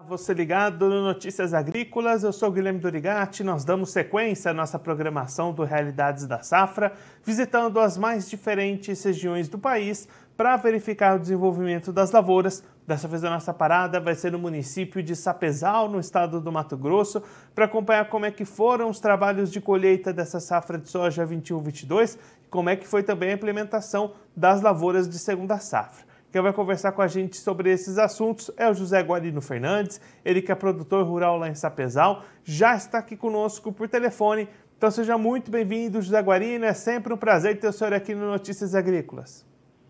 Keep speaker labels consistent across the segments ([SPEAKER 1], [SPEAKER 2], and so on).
[SPEAKER 1] Você ligado no Notícias Agrícolas, eu sou Guilherme Dorigatti. Nós damos sequência à nossa programação do Realidades da Safra, visitando as mais diferentes regiões do país para verificar o desenvolvimento das lavouras. Dessa vez a nossa parada vai ser no município de Sapezal, no estado do Mato Grosso, para acompanhar como é que foram os trabalhos de colheita dessa safra de soja 21-22 e como é que foi também a implementação das lavouras de segunda safra. Quem vai conversar com a gente sobre esses assuntos é o José Guarino Fernandes, ele que é produtor rural lá em Sapezal, já está aqui conosco por telefone. Então seja muito bem-vindo, José Guarino, é sempre um prazer ter o senhor aqui no Notícias Agrícolas.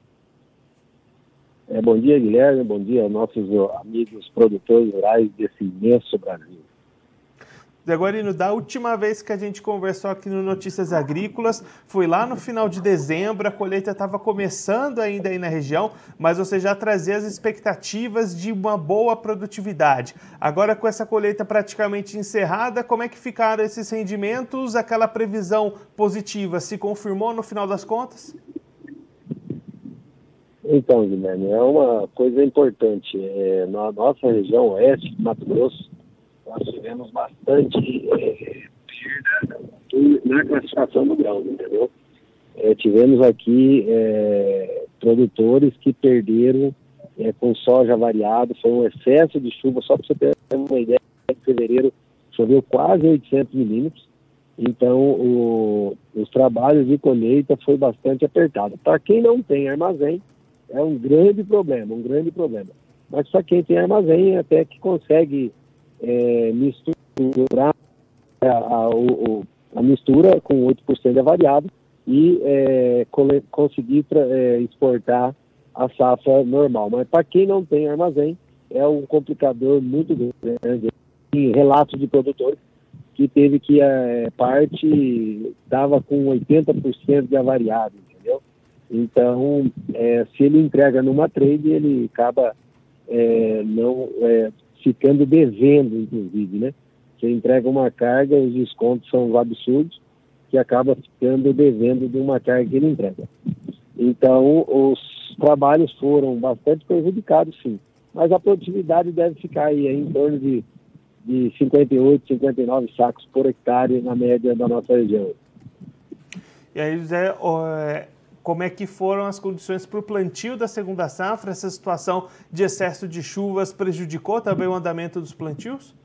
[SPEAKER 2] Bom dia, Guilherme, bom dia aos nossos amigos produtores rurais desse imenso Brasil.
[SPEAKER 1] José Guarino, da última vez que a gente conversou aqui no Notícias Agrícolas, foi lá no final de dezembro, a colheita estava começando ainda aí na região, mas você já trazia as expectativas de uma boa produtividade. Agora, com essa colheita praticamente encerrada, como é que ficaram esses rendimentos? Aquela previsão positiva se confirmou no final das contas?
[SPEAKER 2] Então, Guilherme, é uma coisa importante. Na nossa região oeste de Mato Grosso, nós tivemos bastante perda na classificação do grão, entendeu? Tivemos aqui produtores que perderam com soja variado, foi um excesso de chuva, só para você ter uma ideia, em fevereiro choveu quase 800 milímetros, então os trabalhos de colheita foi bastante apertado. Para quem não tem armazém, é um grande problema, Mas para quem tem armazém, até que consegue misturar a mistura com 8% de avariado e conseguir exportar a safra normal. Mas para quem não tem armazém, é um complicador muito grande. Tem relatos de produtores que teve que parte estava com 80% de avariado, entendeu? Então, se ele entrega numa trade, ele acaba ficando devendo, inclusive, né? Você entrega uma carga, os descontos são absurdos, que acaba ficando devendo de uma carga que ele entrega. Então, os trabalhos foram bastante prejudicados, sim. Mas a produtividade deve ficar aí em torno de 58, 59 sacos por hectare na média da nossa região.
[SPEAKER 1] E aí, José, como é que foram as condições para o plantio da segunda safra? Essa situação de excesso de chuvas prejudicou também o andamento dos plantios?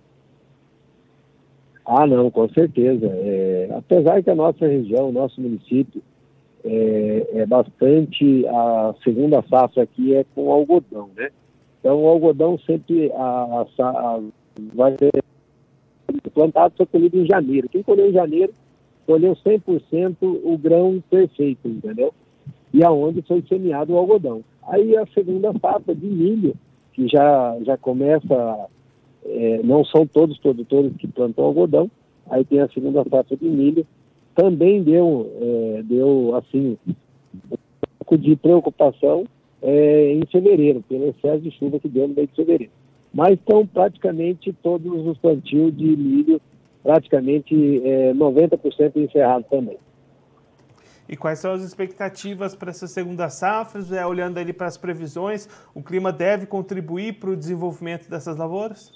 [SPEAKER 2] Ah, não, com certeza. Apesar que a nossa região, o nosso município, bastante, a segunda safra aqui é com algodão, né? Então, o algodão sempre vai ser plantado, foi colhido em janeiro. Quem colheu em janeiro, colheu 100% o grão perfeito, entendeu? E aonde foi semeado o algodão. Aí a segunda safra de milho, que já começa, não são todos os produtores que plantam algodão, aí tem a segunda safra de milho, também deu assim, um pouco de preocupação em fevereiro, pelo excesso de chuva que deu no mês de fevereiro. Mas estão praticamente todos os plantios de milho, praticamente 90% encerrados também.
[SPEAKER 1] E quais são as expectativas para essa segunda safra? Olhando ali para as previsões, o clima deve contribuir para o desenvolvimento dessas lavouras?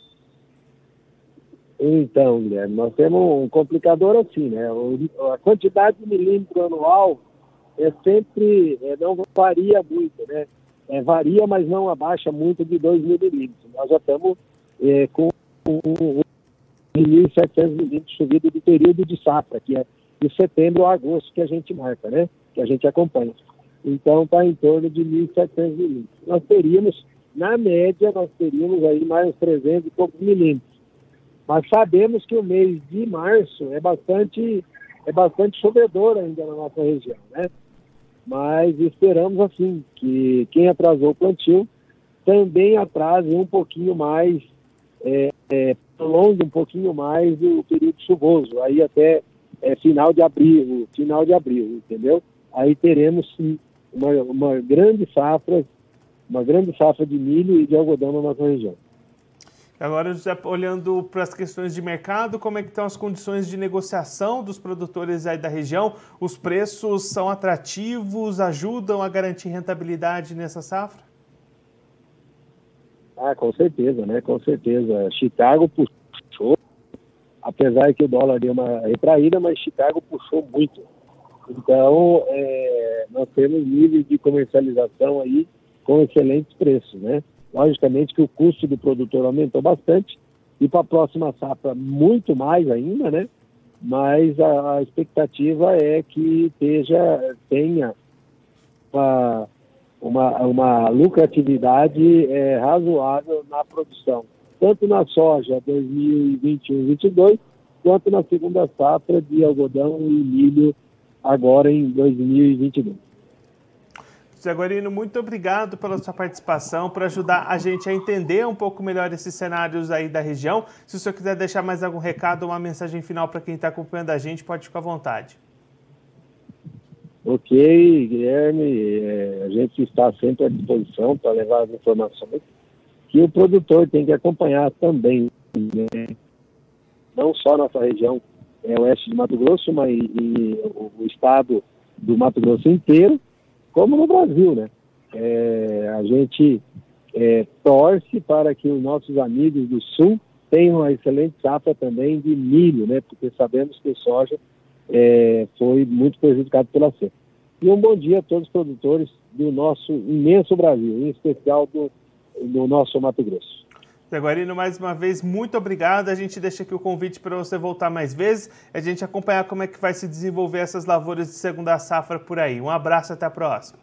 [SPEAKER 2] Então, Guilherme, nós temos um complicador assim, né? A quantidade de milímetro anual sempre não varia muito, né? Varia, mas não abaixa muito de 2 milímetros. Nós já estamos com 1.700 milímetros chovido do período de safra, que é de setembro a agosto que a gente marca, né? Que a gente acompanha. Então, está em torno de 1.700 milímetros. Nós teríamos, na média, aí mais uns 300 e poucos milímetros. Mas sabemos que o mês de março é bastante chovedor ainda na nossa região, né? Mas esperamos, assim, que quem atrasou o plantio também atrase um pouquinho mais, prolongue um pouquinho mais o período chuvoso, aí até final de abril, entendeu? Aí teremos sim uma grande safra de milho e de algodão na nossa região.
[SPEAKER 1] Agora, José, olhando para as questões de mercado, como é que estão as condições de negociação dos produtores aí da região? Os preços são atrativos, ajudam a garantir rentabilidade nessa safra?
[SPEAKER 2] Ah, com certeza, né? Com certeza. Chicago puxou, apesar que o dólar deu uma retraída, mas Chicago puxou muito. Então, nós temos níveis de comercialização aí com excelentes preços, né? Logicamente que o custo do produtor aumentou bastante e para a próxima safra muito mais ainda, né? Mas a expectativa é que tenha uma lucratividade razoável na produção, tanto na soja 2021-22, quanto na segunda safra de algodão e milho agora em 2022.
[SPEAKER 1] Zé Guarino, muito obrigado pela sua participação, por ajudar a gente a entender um pouco melhor esses cenários aí da região. Se o senhor quiser deixar mais algum recado, uma mensagem final para quem está acompanhando a gente, pode ficar à vontade.
[SPEAKER 2] Ok, Guilherme, a gente está sempre à disposição para levar as informações que o produtor tem que acompanhar também, né? Não só nossa região oeste de Mato Grosso, mas o estado do Mato Grosso inteiro, como no Brasil, né? A gente torce para que os nossos amigos do Sul tenham uma excelente safra também de milho, né? Porque sabemos que o soja foi muito prejudicado pela seca. E um bom dia a todos os produtores do nosso imenso Brasil, em especial do nosso Mato Grosso.
[SPEAKER 1] Zé Guarino, mais uma vez, muito obrigado. A gente deixa aqui o convite para você voltar mais vezes, a gente acompanhar como é que vai se desenvolver essas lavouras de segunda safra por aí. Um abraço, até a próxima.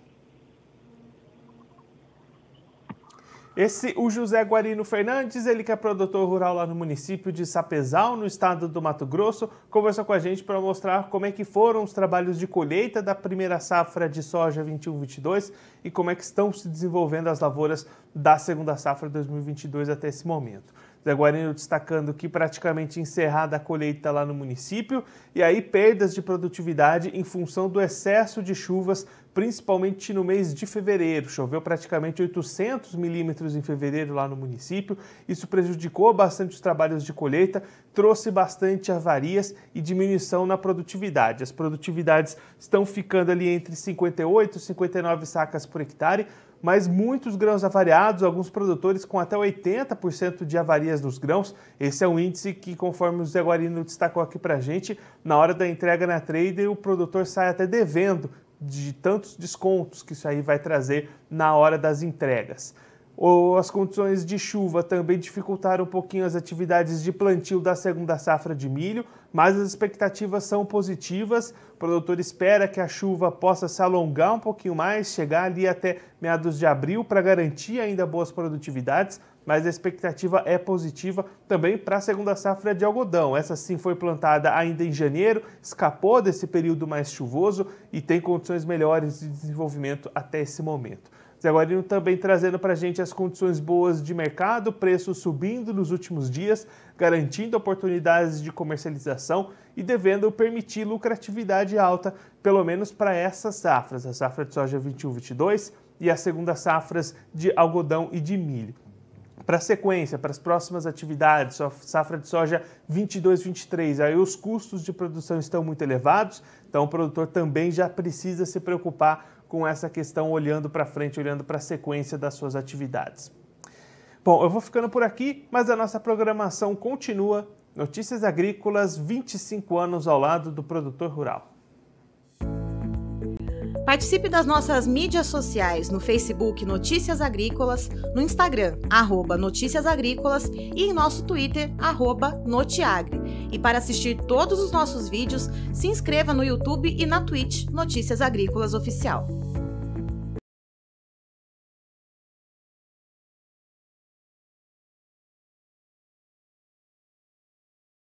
[SPEAKER 1] O José Guarino Fernandes, ele que é produtor rural lá no município de Sapezal, no estado do Mato Grosso, conversou com a gente para mostrar como é que foram os trabalhos de colheita da primeira safra de soja 21-22 e como é que estão se desenvolvendo as lavouras da segunda safra 2022 até esse momento. Zé Guarino destacando que praticamente encerrada a colheita lá no município e aí perdas de produtividade em função do excesso de chuvas, principalmente no mês de fevereiro. Choveu praticamente 800 milímetros em fevereiro lá no município. Isso prejudicou bastante os trabalhos de colheita, trouxe bastante avarias e diminuição na produtividade. As produtividades estão ficando ali entre 58 e 59 sacas por hectare, mas muitos grãos avariados, alguns produtores com até 80% de avarias nos grãos. Esse é um índice que, conforme o Zé Guarino destacou aqui para a gente, na hora da entrega na trader, o produtor sai até devendo de tantos descontos que isso aí vai trazer na hora das entregas. As condições de chuva também dificultaram um pouquinho as atividades de plantio da segunda safra de milho, mas as expectativas são positivas. O produtor espera que a chuva possa se alongar um pouquinho mais, chegar ali até meados de abril para garantir ainda boas produtividades, mas a expectativa é positiva também para a segunda safra de algodão. Essa sim foi plantada ainda em janeiro, escapou desse período mais chuvoso e tem condições melhores de desenvolvimento até esse momento. Zé Guarino também trazendo para a gente as condições boas de mercado, preços subindo nos últimos dias, garantindo oportunidades de comercialização e devendo permitir lucratividade alta, pelo menos para essas safras, a safra de soja 21-22 e as segundas safras de algodão e de milho. Para a sequência, para as próximas atividades, safra de soja 22-23, aí os custos de produção estão muito elevados, então o produtor também já precisa se preocupar com essa questão, olhando para frente, olhando para a sequência das suas atividades. Bom, eu vou ficando por aqui, mas a nossa programação continua. Notícias Agrícolas, 25 anos ao lado do produtor rural.
[SPEAKER 3] Participe das nossas mídias sociais no Facebook Notícias Agrícolas, no Instagram, @Notícias Agrícolas e em nosso Twitter, @Notiagre. E para assistir todos os nossos vídeos, se inscreva no YouTube e na Twitch Notícias Agrícolas Oficial.